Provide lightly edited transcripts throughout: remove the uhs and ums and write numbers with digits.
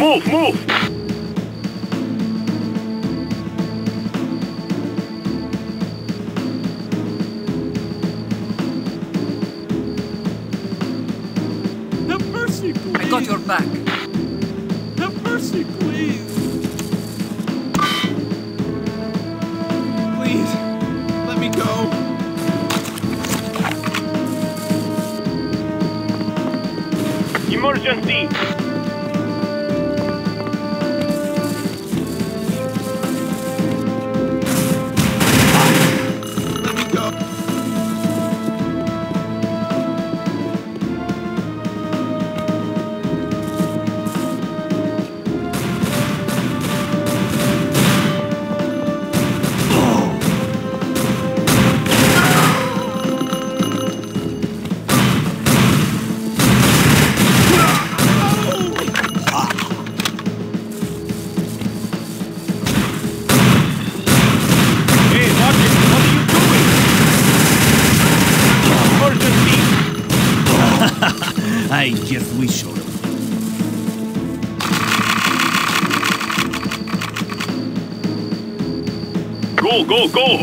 Move, move! Have mercy, please! I got your back. Have mercy, please! Please, let me go. Emergency! Let me go. Hey, Logic, what are you doing? Emergency! I guess we showed him. Go, go, go!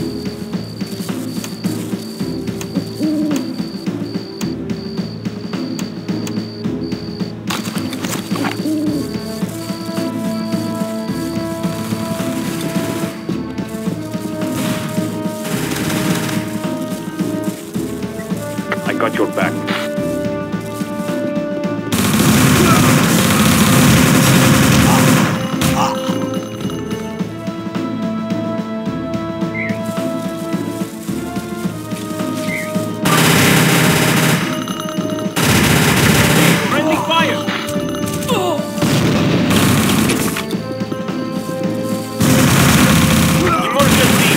I got your back. Friendly fire! Emergency!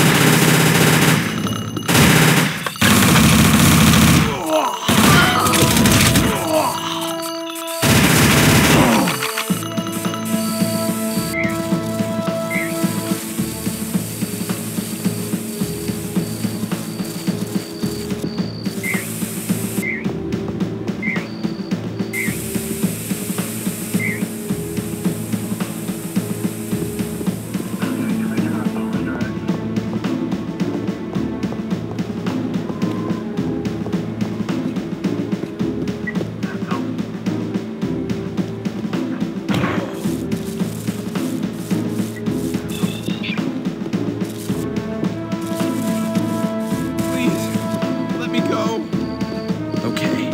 Please, let me go. Okay.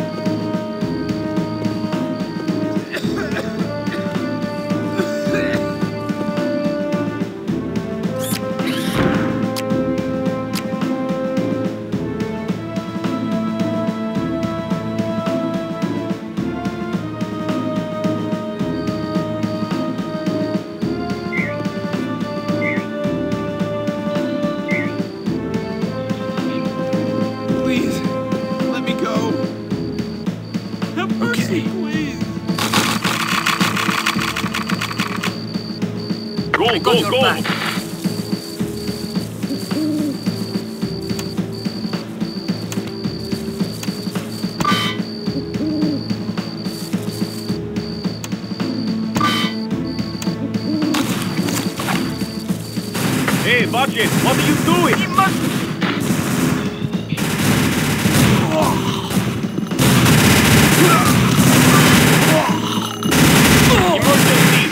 Please, let me go. Have mercy, Okay. please. Go, I got go, your go! back. Hey, Budget, what are you doing? Emergency!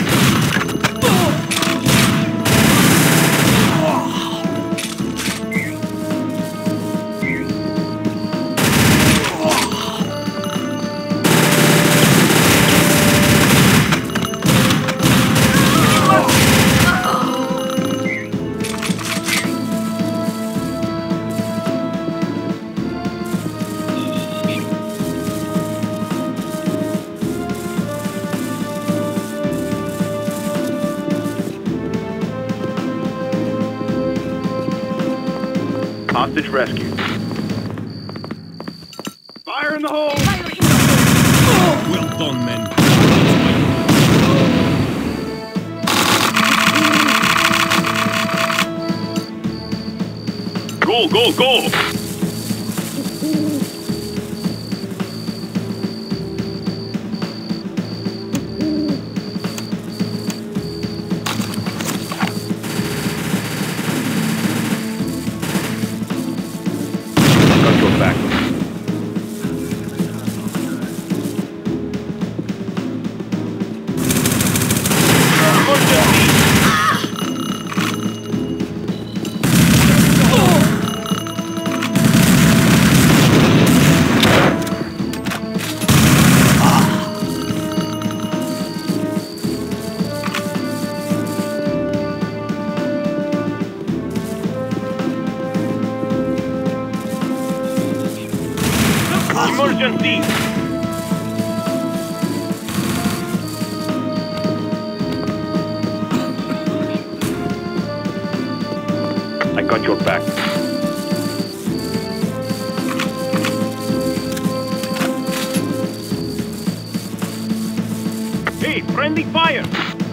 Hostage rescue. Fire in the hole! Well done, men. Go, go, go! Emergency! I got your back. Hey, friendly fire!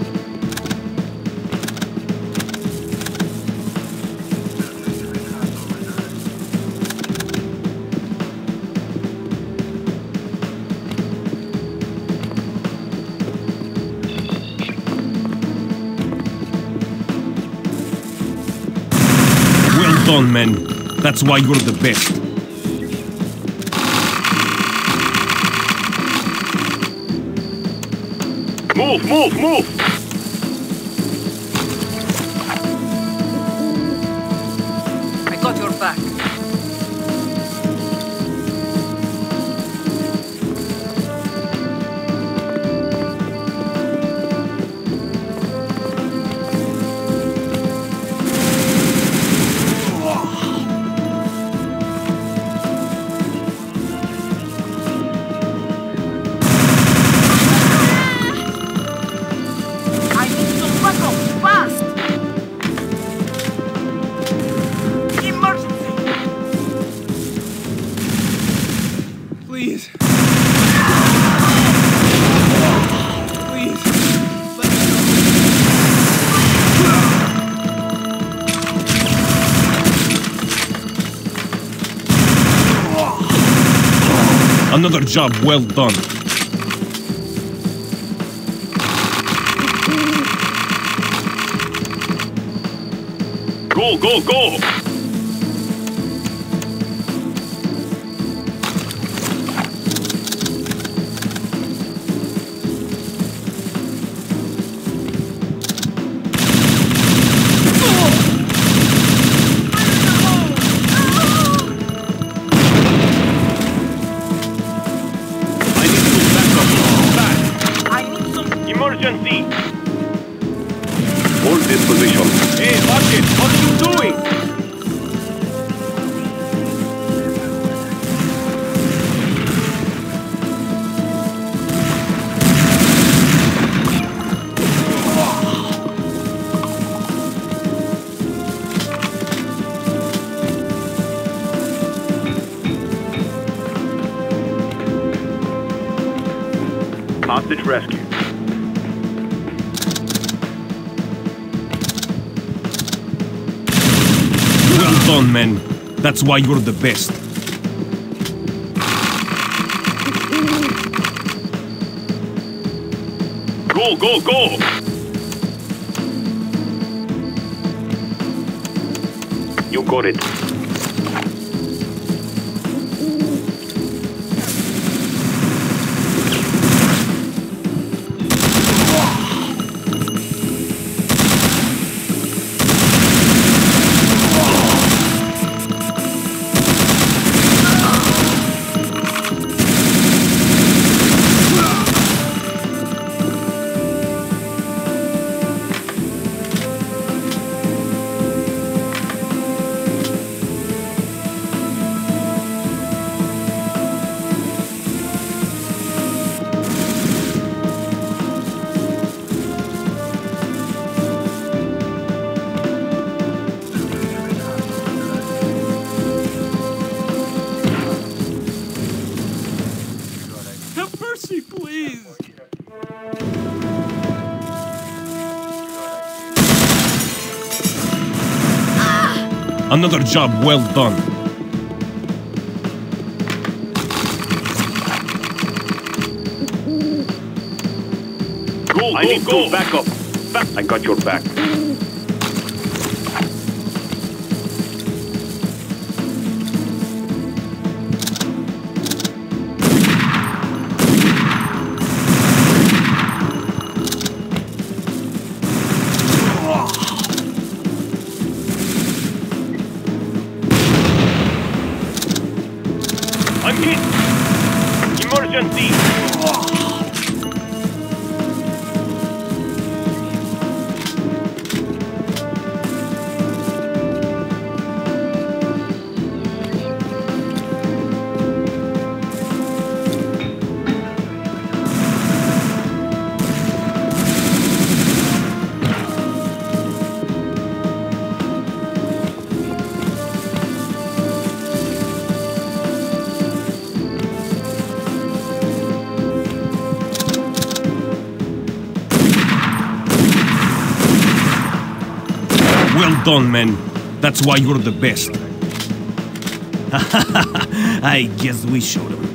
Well done, men. That's why you're the best. Move, move, move! I got your back. I need some backup, fast! Emergency! Please. Please. Let me Another job well done. Go, go, go! I need to back up. Back! I need some... Emergency! Hold this position. Hey, watch it! What are you doing? Hostage rescue. Well done, men. That's why you're the best. Go, go, go! You got it. have mercy, please. Another job well done. Go, I need to back up. Back. I got your back. I'm hit! Emergency! Well done, men. That's why you're the best. I guess we showed them.